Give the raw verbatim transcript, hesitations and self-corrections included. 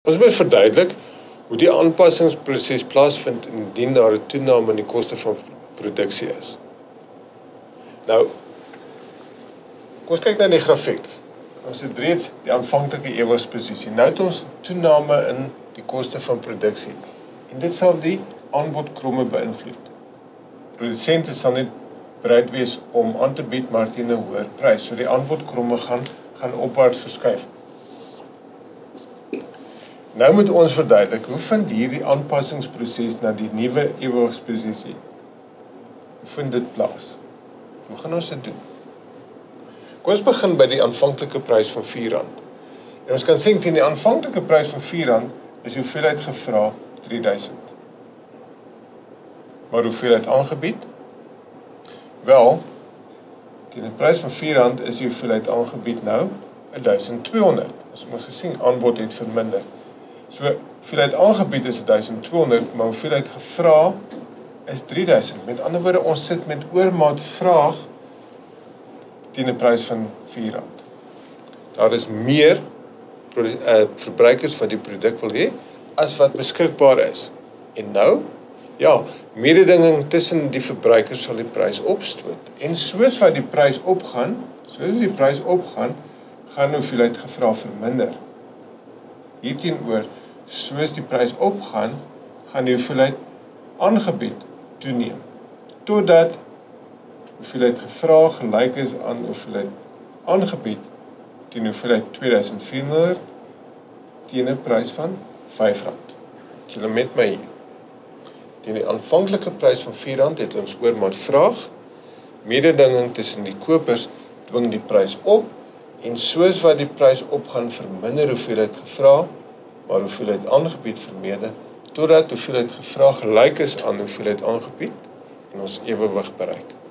Ons moet verduidelik hoe die aanpassingsproses plaasvind indien daar 'n toename in die koste van produksie is. Nou, kom ons kyk na die grafiek. Ons het reeds die aanvanklike ewelsposisie. Nou het ons toename in die koste van produksie. En dit sal die aanbodkromme beïnvloed. Produsente sal net bereid wees om aan te bied maar teen 'n hoër prys. So die aanbodkromme gaan gaan opwaarts verskuif. Nou moet ons verduidelik, hoe vind hierdie aanpassingsproses na die nuwe ewelsposisie? Hoe vind dit plaas? Hoe gaan ons dit doen? Kom ons begin by die aanvanklike prys van vier rand. En ons kan sien teen die aanvanklike prys van vier rand is die hoeveelheid gevra drie duisend. Maar hoeveelheid aangebied? Wel, teen die prys van vier rand is die hoeveelheid aangebied nou duisend tweehonderd. As ons gesien, aanbod het verminder. So, hoeveelheid aangebied is duisend tweehonderd, maar hoeveelheid gevra is drie duisend. Met ander woorde, ons sit met oormaat vraag teen 'n prys van vier rand. Daar is meer uh, verbruikers wat die produk wil hê as wat beskikbaar is. En nou, ja, mededinging tussen die verbruikers sal die prys opstoot. En soos wat die prys opgaan, soos die prys opgaan, gaan die hoeveelheid gevra verminder. Hierteenoor, soos die prys opgaan, gaan die hoeveelheid aangebied toeneem, totdat hoeveelheid gevra gelyk is aan hoeveelheid aangebied teen hoeveelheid twee duisend vierhonderd teen 'n prys van vyf rand. Het julle met my hier? Teen die aanvanklike prys van vier rand het ons oormaat vraag, mededinging tussen die kopers dwing die prys op, en soos wat die prys opgaan verminder hoeveelheid gevra, maar hoeveelheid aangebied vermeerder, totdat hoeveelheid gevra gelyk is aan hoeveelheid aangebied en ons ewewig bereik.